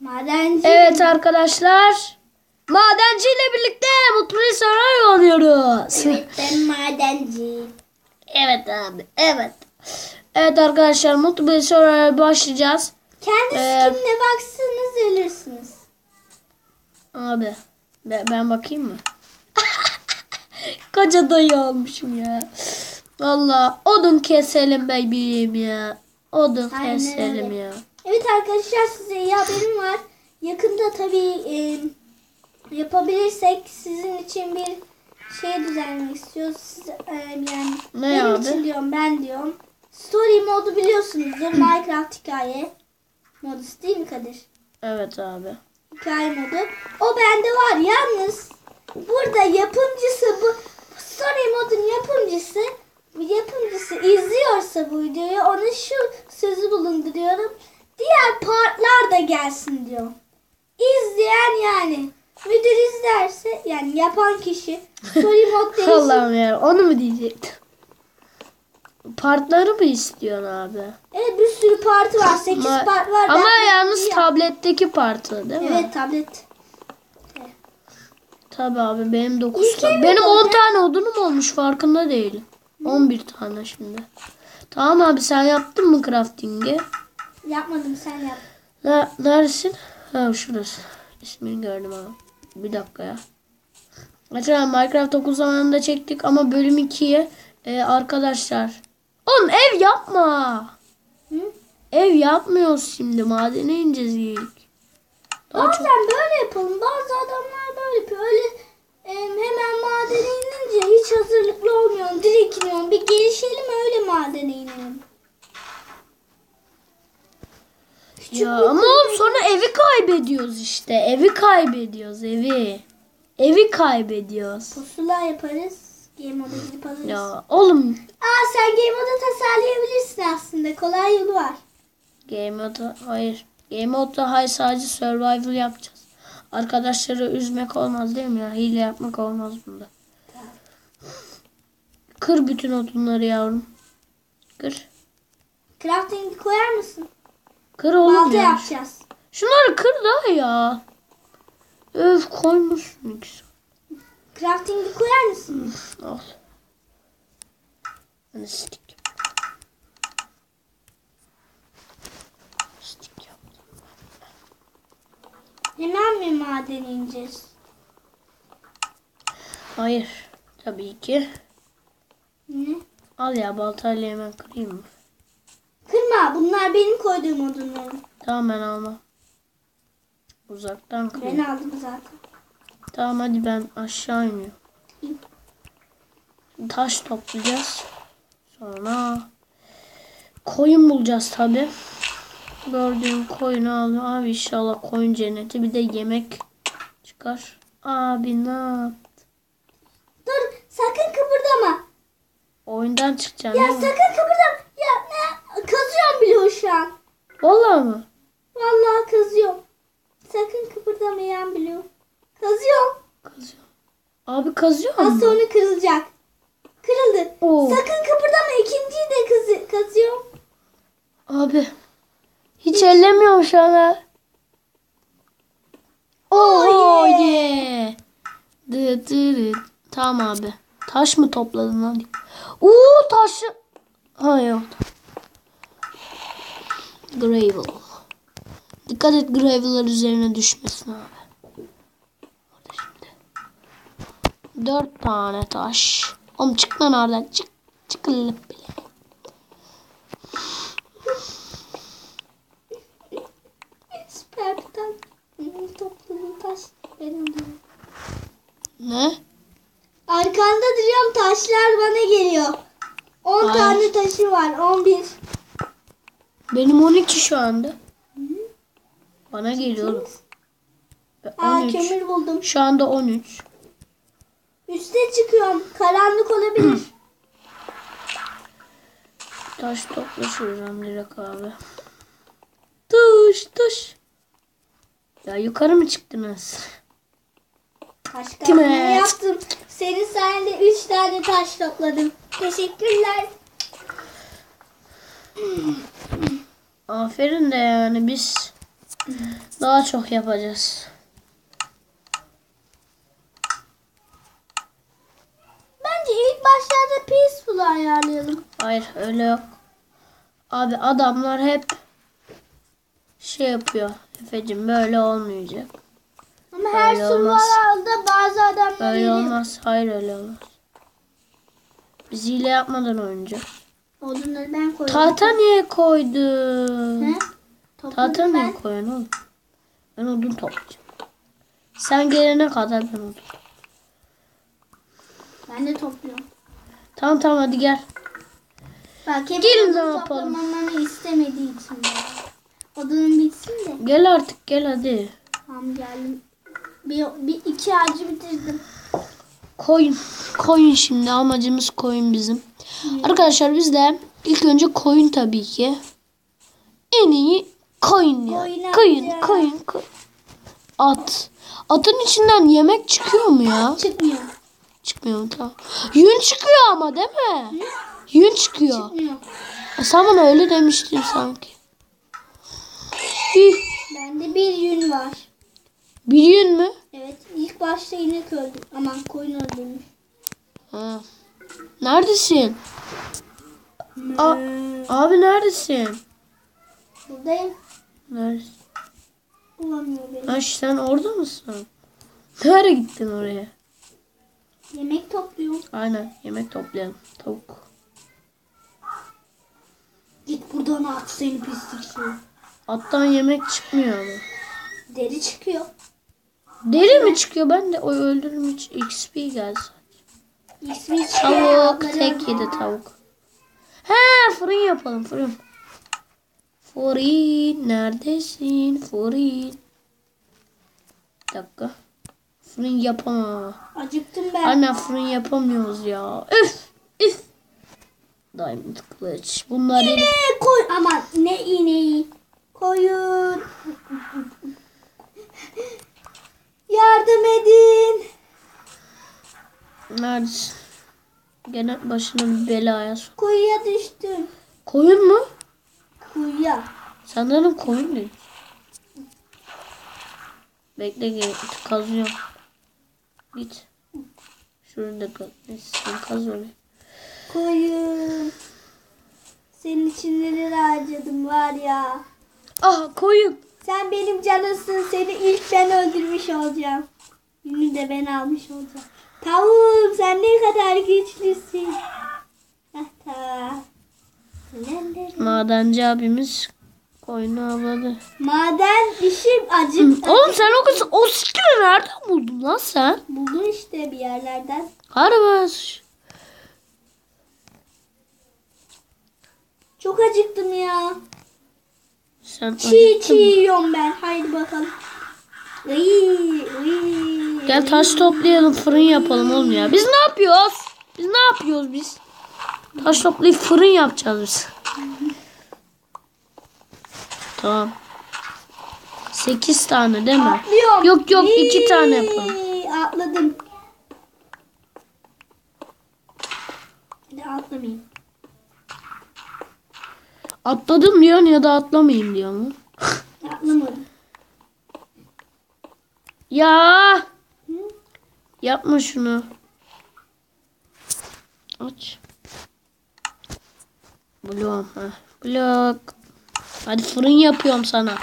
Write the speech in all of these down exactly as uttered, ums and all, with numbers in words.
Madenci. Evet arkadaşlar. Madenci ile birlikte mutlu bir saray oynuyoruz. Evet ben madenci. Evet abi. Evet. Evet arkadaşlar mutlu bir saraya başlayacağız. Kendi Ee, skinine baksanız ölürsünüz. Abi ben, ben bakayım mı? Koca dayı olmuşum ya. Valla odun keselim bebeğim ya. Odun Aynen keselim öyle. ya. Evet arkadaşlar size iyi haberim var. Yakında tabii e, yapabilirsek sizin için bir şey düzenlemek istiyoruz. Siz, e, yani Ne benim abi? için diyorum ben diyorum. Story modu biliyorsunuzdur. Minecraft hikaye modu değil mi Kadir? Evet abi. Hikaye modu. O bende var. Yalnız burada yapımcısı bu story modun yapımcısı yapımcısı izliyorsa bu videoyu ona şu sözü bulunduruyorum. Diğer partlar da gelsin diyor. İzleyen yani. Müdür izlerse yani yapan kişi story mod değilse Allah'ım ya onu mu diyecektim? Partları mı istiyorsun abi? evet bir sürü parti var. sekiz Ama, part var. ama Ben yalnız bir- tabletteki partı değil mi? Evet tablet. Tabii abi benim dokuz İlk tane. evi Benim on olacak. tane odunum olmuş farkında değilim. on bir tane şimdi. Tamam abi sen yaptın mı crafting'i? Yapmadım sen yap. Ne, neredesin? Ha şurası. İsmini gördüm abi. Bir dakika ya. Mesela Minecraft dokuz zamanında çektik ama bölüm ikiye e, arkadaşlar. Oğlum ev yapma. Hı? Ev yapmıyoruz şimdi. Madene ineceğiz ilk. Daha Bazen çok- böyle yapalım. Bazı adamlar böyle yapıyor. Öyle e, hemen madene inince hiç hazırlıklı olmuyorum. Direkt iniyorum. Bir gelişelim öyle madene inelim. Küçük Ya bir ama kulübe- oğlum sonra evi kaybediyoruz işte. Evi kaybediyoruz evi. Evi kaybediyoruz. pusula yaparız. Game moda gidip alırız. Ya oğlum Aa sen game moda tasarlayabilirsin aslında. Kolay yolu var. Game Mode'a hayır. Game Mode'da hayır sadece survival yapacağız. Arkadaşları üzmek olmaz değil mi ya? Hile yapmak olmaz bunda. Kır bütün odunları yavrum. Kır. Crafting'i koyar mısın? Kır oğlum Balta ya. yapacağız. Şunları kır da ya. Öf koymuşsun ikisi. Crafting'i koyar mısın? Al. Hani stick. Stick yaptım. Hemen mi madene ineceğiz? Hayır. Tabii ki. Ne? Al ya baltayla hemen kırayım mı? Kırma. Bunlar benim koyduğum odunlarım. Tamam ben almam. Uzaktan Ben kırayım. aldım zaten. Tamam hadi ben aşağı iniyorum. Taş toplayacağız. Sonra koyun bulacağız tabi. Gördüğüm koyunu al. Abi inşallah koyun cenneti. Bir de yemek çıkar. Abi ne yap? Dur sakın kıpırdama. Oyundan çıkacaksın Ya değil mi? sakın kıpırdama. Ya ne? Kazıyorum bile o şu an. Vallahi mı? Vallahi kazıyorum. Sakın kıpırdamayan biliyor. Kazıyorum. Kazıyor. Abi kazıyor Az mu? sonra kırılacak. Kırıldı. Oo. Sakın kıpırdama. İkinciyi de kazı kazıyorum. Abi. Hiç ellemiyorum şu an ha. Oh Oh yeah. yeah. Dı dı dı. Tamam abi. Taş mı topladın lan? Uuu taşı. Ha yok. Gravel. Dikkat et gravel'lar üzerine düşmesin abi. Orada şimdi. Dört tane taş. Oğlum çık lan oradan. Çık. Çık lıp bile. Süper bir tane topladığım taş. Ben alıyorum. Ne? Arkanda duruyorum taşlar bana geliyor. on Hayır. tane taşı var. on bir. Benim on iki şu anda. Bana geliyor. Aa on üç. kömür buldum. Şu anda on üç. Üste çıkıyorum. Karanlık olabilir. Taş topla şuradan direkt abi. Taş taş. Ya yukarı mı çıktınız? Taş Değil kazma mi? yaptım. Senin sayende üç tane taş topladım. Teşekkürler. Aferin de yani biz Daha çok yapacağız. Bence ilk başlarda peaceful ayarlayalım. Hayır öyle yok. Abi adamlar hep şey yapıyor. Efecim böyle olmayacak. Ama her Öyle olmaz. survival'da bazı adamlar Böyle öyle- olmaz. Hayır öyle olmaz. Biz hile yapmadan önce. Odunları ben koydum. Tahta niye koydun? He? Tahta Topladım niye ben. koyun oğlum? Ben odun toplayacağım. Sen gelene kadar ben odun. Ben de topluyorum. Tamam tamam hadi gel. Bak hep Gelin, odun ne yapalım? toplamamı istemediği için. ya. Odunum bitsin de. Gel artık gel hadi. Tamam geldim. Bir, bir iki ağacı bitirdim. Koyun. Koyun şimdi amacımız koyun bizim. Arkadaşlar biz de ilk önce koyun tabii ki. En iyi koyun ya. Koyun Koyun alacağım. koyun koyun. At. Atın içinden yemek çıkıyor mu ya? Çıkmıyor. Çıkmıyor mu? Tamam. Yün çıkıyor ama değil mi? Yün çıkıyor. Çıkmıyor. E, sen bana öyle demiştin sanki. Hih. Bende bir yün var. Bir yün mü? Evet. İlk başta inek öldü. Aman koyun öldürmüş. Ha. Neredesin? A- abi neredesin? Buradayım. Neredesin? Bulamıyor beni. Ha, sen orada mısın? Nereye gittin oraya? Yemek topluyorum. Aynen yemek toplayalım. Tavuk. Git buradan at seni pislik şey. Attan yemek çıkmıyor ama. Deri çıkıyor. Deri mi çıkıyor? Ben de o öldürüm hiç X P geldi. İsmi Tavuk tek yedi tavuk. He fırın yapalım fırın. Fırın neredesin fırın? Bir dakika. Fırın yapamam. Acıktım ben. Anne fırın yapamıyoruz ya. Üf üf. Diamond kılıç. Bunlar İneği koy. Aman ne ineği. Koyun. Yardım edin. neredesin? Gene başına bir belaya sok. Kuyuya düştüm. Koyun mu? Kuyuya. Sanırım koyun değil. Bekle gel kazıyorum. Git. Şurada kaz. Neyse sen kaz orayı. Koyun. Senin için neler harcadım var ya. Ah koyun. Sen benim canımsın. Seni ilk ben öldürmüş olacağım. Yünü de ben almış olacağım. Tavuğum sen ne kadar güçlüsün. Ah ta. Madenci abimiz koyunu avladı. Maden işim acık. Oğlum sen o kız o skill'i nereden buldun lan sen? Buldun işte bir yerlerden. Harbi. Çok acıktım ya. Sen Çiğ acıktın çiğ mı? yiyorum ben. Haydi bakalım. Iy, iy, Gel taş toplayalım fırın yapalım oğlum ya. Biz ne yapıyoruz? Biz ne yapıyoruz biz? Taş toplayıp fırın yapacağız biz. Tamam. Sekiz tane değil mi? Atlıyorum. Yok yok iki Iy, tane yapalım. Atladım. Hadi atlamayayım. Atladım diyorsun ya da atlamayayım diyorsun. Atlamadım. Ya Hı? yapma şunu. Aç. Blok. Ha. Blok. Hadi fırın yapıyorum sana.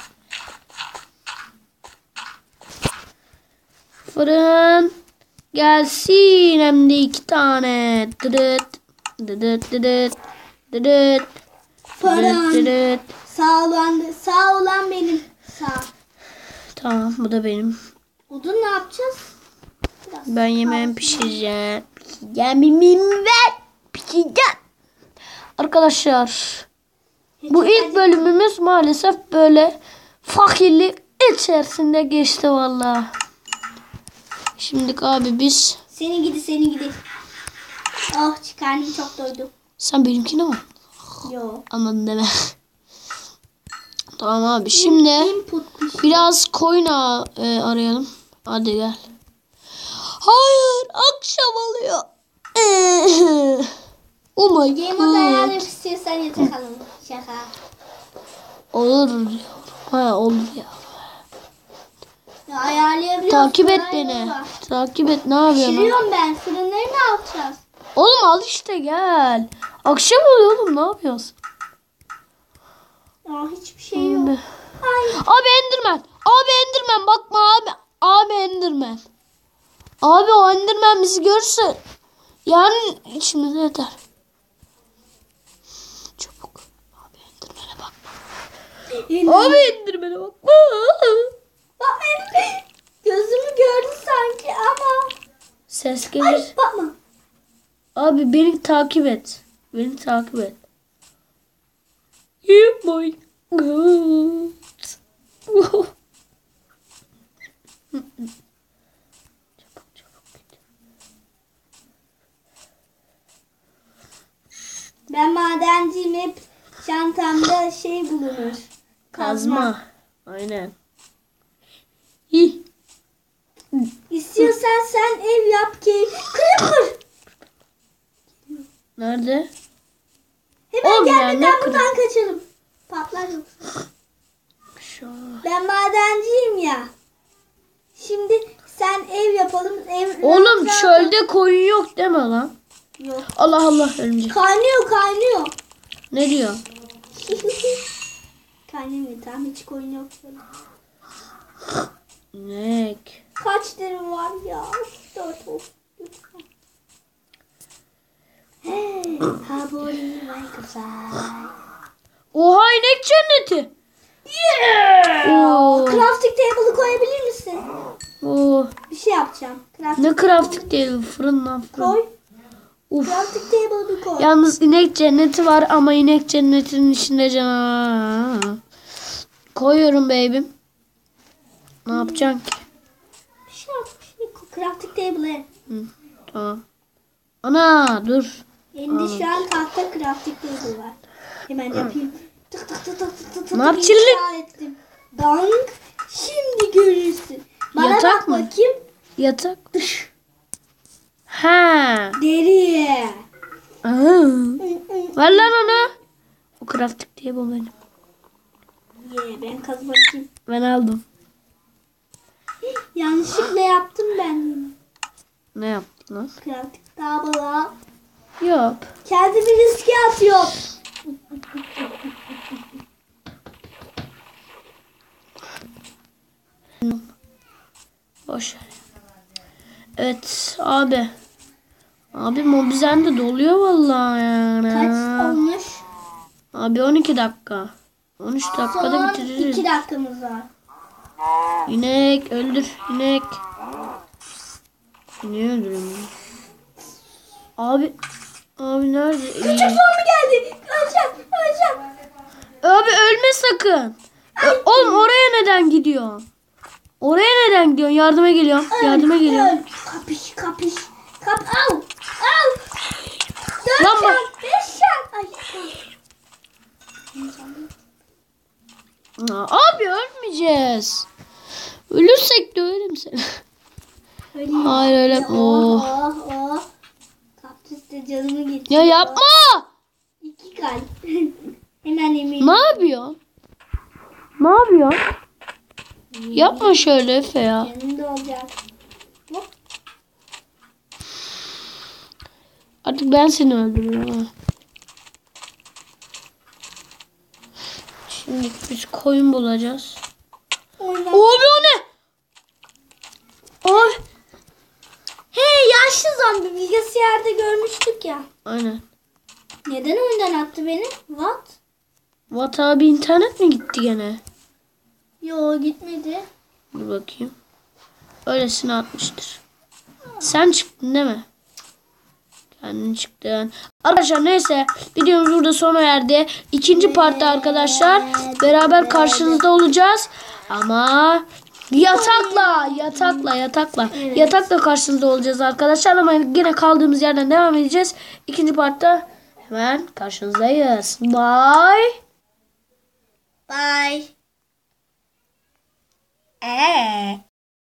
Fırın gelsin hem de iki tane. Dıdıt. Dıdıt dıdıt. Dıdıt. Fırın. Dıdıt. Sağ olan, sağ olan benim. Sağ. Tamam bu da benim. Odun ne yapacağız? Biraz Ben yemeğimi kalsın. pişireceğim. Yemeğimi ver. Pişireceğim. Arkadaşlar bu ilk bölümümüz maalesef böyle fakirlik içerisinde geçti vallahi. Şimdi abi biz Seni gidi seni gidi. Oh karnım çok doydu. sen benimkine mi? Yo. Anladın deme. Tamam abi şimdi Input piş. biraz koyun a- e, arayalım. Hadi gel. Hayır akşam oluyor. Oh my Game mode ayarını god. istiyorsan yatak alalım. Şaka. Olur. Ha olur ya. ayarlayabiliyorsun. Takip et Kolay beni. yolu var. Takip et. Ne yapıyorsun? lan? Pişiriyorum ben. Fırınları ne yapacağız? Oğlum al işte gel. Akşam oluyor oğlum. Ne yapıyorsun? Aa, hiçbir şey yok. Abi. Ay. Abi Enderman. Abi Enderman. Bakma abi. Abi Enderman. Abi o Enderman bizi görürse yani içimize yeter. Çabuk. Abi Enderman'e bakma. Abi Enderman'e bakma. Bak benim gözümü gördü sanki ama. Ses Ay gelir. bakma. Abi beni takip et. Beni takip et. Oh my god. Çabuk çabuk git. Ben madenciyim, hep çantamda şey bulunur. Kazma. Aynen. Hi. İstiyorsan sen ev yap ki. Creeper. Nerede? Hemen Oğlum ya, gelmeden ne buradan kaçalım. Patlar yoksa. Şu. Ben madenciyim ya. Şimdi sen ev yapalım. Ev Oğlum rahat- çölde koyun yok deme lan. Yok. Allah Allah örümcek. Kaynıyor kaynıyor. Ne diyor? Kaynamıyor, tamam, hiç koyun yok. Ne? Kaç derim var ya? Dört olsun. Lütfen. Hey, ha bu ne güzel. Oha inek cenneti. Yeah! Oo. Crafting table'ı koyabilir misin? Oo. Bir şey yapacağım. Crafting Ne crafting değil fırından fırın. koy. Uf. Crafting table'ı bir koy. Yalnız inek cenneti var ama inek cennetinin içinde canavar. Koyuyorum baby'm. Ne yapacaksın ki? Bir şey yap. Bir şey koy. Crafting table'ı. Hı, tamam. Ana dur. Elinde şu an tahta crafting table var. Hemen yapayım. Tık tık tık tık tık tık tık Ne yap inşa çilli? ettim. Dank. Şimdi görürsün. Bana Yatak bak mı? bakayım. Yatak. Ha. Deri. Aa. Ver lan onu. O crafting diye bu benim. Ye, ben kaz bakayım. Ben aldım. Yanlışlıkla yaptım ben yine. Ne yaptın lan? Crafting table'a. Yok. Kendimi riske atıyorum. Boş ver. Evet abi. Abi Mobizen de doluyor vallahi yani. Kaç olmuş? Abi on iki dakika. on üç dakikada Son bitiririz. iki dakikamız var. İnek öldür inek. Niye öldürüyorum? Abi. Abi nerede? Küçük İyi. zombi geldi. Öleceğim. Öleceğim. Abi ölme sakın. Ö- Oğlum oraya neden gidiyorsun? Oraya neden gidiyorsun? Yardıma geliyorum. Öl, Yardıma geliyorum. öl. Kapış kapış. Kap al. Al. Dört Lan bak. şan. Beş şan. Ay. Aa, Abi ölmeyeceğiz. Ölürsek de ölerim seni. Öleyim. Hayır öyle. Oh Oh. oh oh. Kaktüs de canımı getiriyor. Ya yapma. İki kalp. Hemen eminim. Ne yapıyorsun? Ne yapıyorsun? Yapma şöyle Efe ya. Yanımda olacak. Hop. Artık ben seni öldürürüm ha. Şimdi biz koyun bulacağız. Oyna. Abi o ne? Abi. Hey, yaşlı zombi, bilgisayarda görmüştük ya. Aynen. Neden oyundan attı beni? What? Vat abi internet mi gitti gene? Yo, gitmedi. Dur bakayım. Öylesine atmıştır. Sen çıktın değil mi? Kendin çıktın. Arkadaşlar neyse videomuz burada sona erdi. İkinci partta arkadaşlar beraber karşınızda olacağız. Ama yatakla yatakla yatakla Evet. yatakla karşınızda olacağız arkadaşlar. Ama yine kaldığımız yerden devam edeceğiz. İkinci partta hemen karşınızdayız. Bye. Bye. Ee.